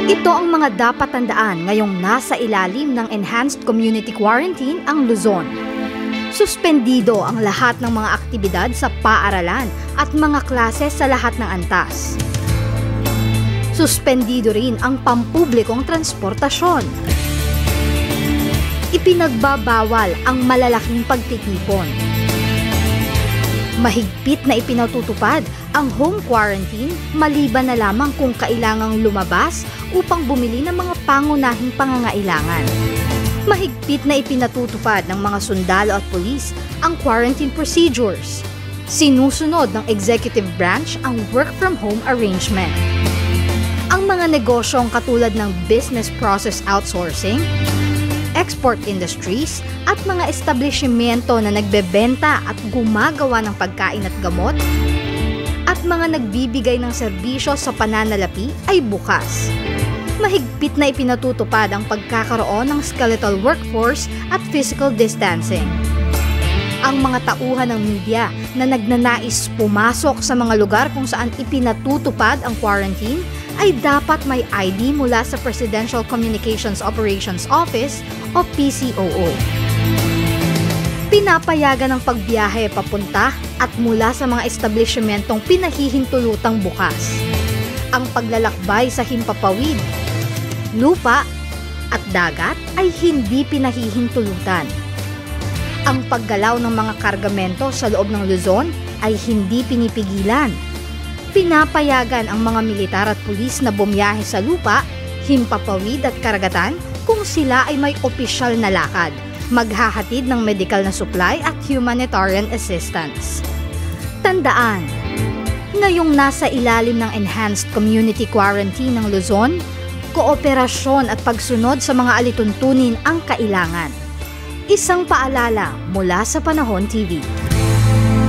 Ito ang mga dapat tandaan ngayong nasa ilalim ng Enhanced Community Quarantine ang Luzon. Suspendido ang lahat ng mga aktibidad sa paaralan at mga klase sa lahat ng antas. Suspendido rin ang pampublikong transportasyon. Ipinagbabawal ang malalaking pagtitipon. Mahigpit na ipinatutupad ang home quarantine maliban na lamang kung kailangang lumabas upang bumili ng mga pangunahing pangangailangan. Mahigpit na ipinatutupad ng mga sundalo at pulis ang quarantine procedures. Sinusunod ng executive branch ang work from home arrangement. Ang mga negosyong katulad ng business process outsourcing, export industries at mga establishmento na nagbebenta at gumagawa ng pagkain at gamot at mga nagbibigay ng serbisyo sa pananalapi ay bukas. Mahigpit na ipinatutupad ang pagkakaroon ng skeletal workforce at physical distancing. Ang mga tauhan ng media na nagnanais pumasok sa mga lugar kung saan ipinatutupad ang quarantine ay dapat may ID mula sa Presidential Communications Operations Office o PCOO. Pinapayagan ang pagbiyahe papunta at mula sa mga establishmentong pinahihintulutang bukas. Ang paglalakbay sa himpapawid, lupa at dagat ay hindi pinahihintulutan. Ang paggalaw ng mga kargamento sa loob ng Luzon ay hindi pinipigilan. Pinapayagan ang mga militar at pulis na bumiyahe sa lupa, himpapawid at karagatan kung sila ay may opisyal na lakad, maghahatid ng medical na supply at humanitarian assistance. Tandaan, ngayong nasa ilalim ng Enhanced Community Quarantine ng Luzon, kooperasyon at pagsunod sa mga alituntunin ang kailangan. Isang paalala mula sa Panahon TV.